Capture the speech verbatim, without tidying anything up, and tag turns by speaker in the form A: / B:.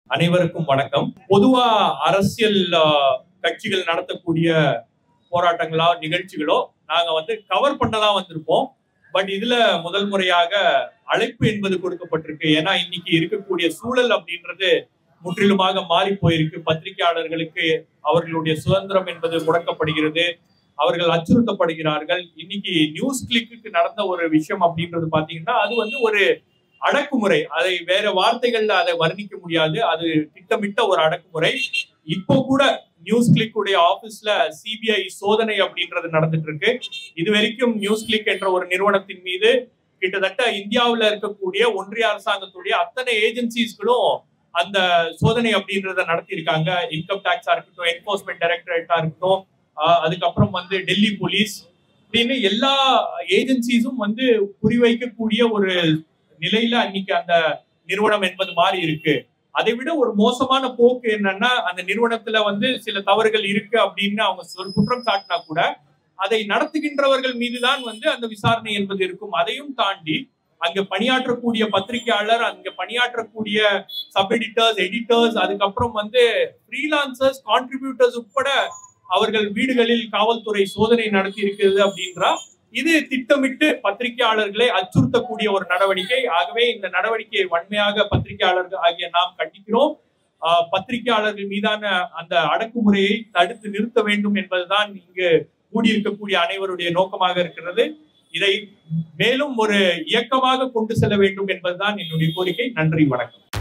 A: அனைவருக்கும் வணக்கம். பொதுவா அரசியல் கட்சிகள் நடத்தக்கூடிய போராட்டங்களோ நிகழ்ச்சிகளோ நாங்க வந்து கவர் பண்ணதான் வந்திருப்போம். பட் இதுல முதல் முறையாக அழைப்பு என்பது கொடுக்கப்பட்டிருக்கு. ஏன்னா இன்னைக்கு இருக்கக்கூடிய சூழல் அப்படின்றது முற்றிலுமாக மாறி போயிருக்கு. பத்திரிகையாளர்களுக்கு அவர்களுடைய சுதந்திரம் என்பது முடக்கப்படுகிறது, அவர்கள் அச்சுறுத்தப்படுகிறார்கள். இன்னைக்கு நியூஸ் கிளிக்கு நடந்த ஒரு விஷயம் அப்படின்றது பாத்தீங்கன்னா அது வந்து ஒரு அடக்குமுறை. அதை வேற வார்த்தைகள்ல அதை வர்ணிக்க முடியாது. அது திட்டமிட்ட ஒரு அடக்குமுறை. இப்போ கூட நியூஸ் கிளிக் உடைய ஆபீஸ்ல சிபிஐ சோதனை அப்படின்றது நடந்துட்டு இருக்கு. இது வரைக்கும் நியூஸ் கிளிக் என்ற ஒரு நிறுவனத்தின் மீது கிட்டத்தட்ட இந்தியாவில் இருக்கக்கூடிய ஒன்றிய அரசாங்கத்துடைய அத்தனை ஏஜென்சிஸ்களும் அந்த சோதனை அப்படின்றத நடத்தியிருக்காங்க. இன்கம் டாக்ஸா இருக்கட்டும், என்போர்ஸ்மெண்ட் டைரக்டரேட்டா இருக்கட்டும், அதுக்கப்புறம் வந்து டெல்லி போலீஸ் அப்படின்னு எல்லா ஏஜென்சிஸும் வந்து குறிவைக்கக்கூடிய ஒரு நிலையில அன்னைக்கு அந்த நிறுவனம் என்பது மாறி இருக்கு. அதை விட ஒரு மோசமான போக்கு என்னன்னா, அந்த நிறுவனத்துல வந்து சில தவறுகள் இருக்கு அப்படின்னு அவங்க ஒரு குற்றம் சாட்டினா கூட அதை நடத்துகின்றவர்கள் மீதுதான் வந்து அந்த விசாரணை என்பது இருக்கும். அதையும் தாண்டி அங்க பணியாற்றக்கூடிய பத்திரிகையாளர், அங்க பணியாற்றக்கூடிய சப் எடிட்டர்ஸ், எடிட்டர்ஸ், அதுக்கப்புறம் வந்து ஃப்ரீலான்சர்ஸ், கான்ட்ரிபியூட்டர்ஸ் உட்பட அவர்கள் வீடுகளில் காவல்துறை சோதனை நடத்தி இருக்கிறது அப்படின்றா இது திட்டமிட்டு பத்திரிகையாளர்களை அச்சுறுத்தக்கூடிய ஒரு நடவடிக்கை. ஆகவே இந்த நடவடிக்கையை வன்மையாக பத்திரிகையாளர்கள் ஆகிய நாம் கண்டிக்கிறோம். பத்திரிகையாளர்கள் மீதான அந்த அடக்குமுறையை தடுத்து நிறுத்த வேண்டும் என்பதுதான் இங்கு கூடியிருக்கக்கூடிய அனைவருடைய நோக்கமாக இருக்கிறது. இதை மேலும் ஒரு இயக்கமாக கொண்டு செல்ல வேண்டும் என்பதுதான் என்னுடைய கோரிக்கை. நன்றி, வணக்கம்.